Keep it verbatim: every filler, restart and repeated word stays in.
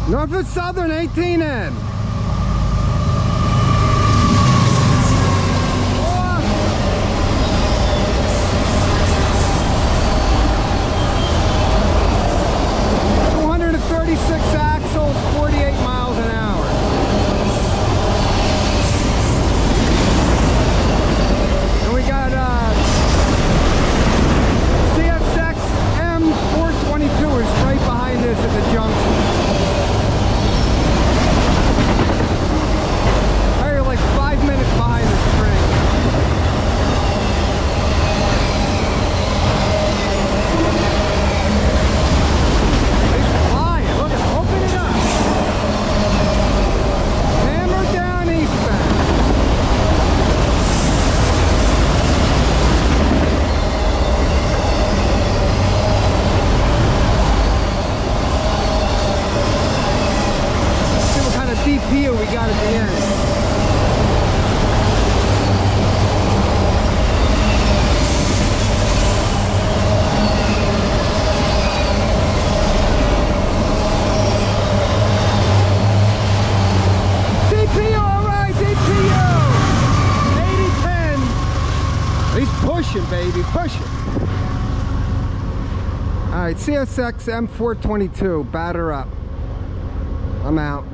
Norfolk Southern eighteen N. two hundred thirty-six axles, forty-eight miles an hour. And we got uh, C S X M four twenty-two is right behind this at the junction. Here we got at the end. D P U, all right, D P U. eighty ten. He's pushing, baby, pushing. All right, C S X M four twenty-two, batter up. I'm out.